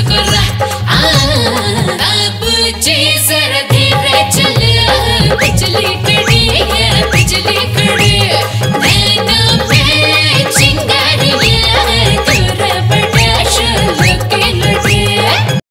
अब जी जरा धीरे चल, बिजली खड़ी है बिजली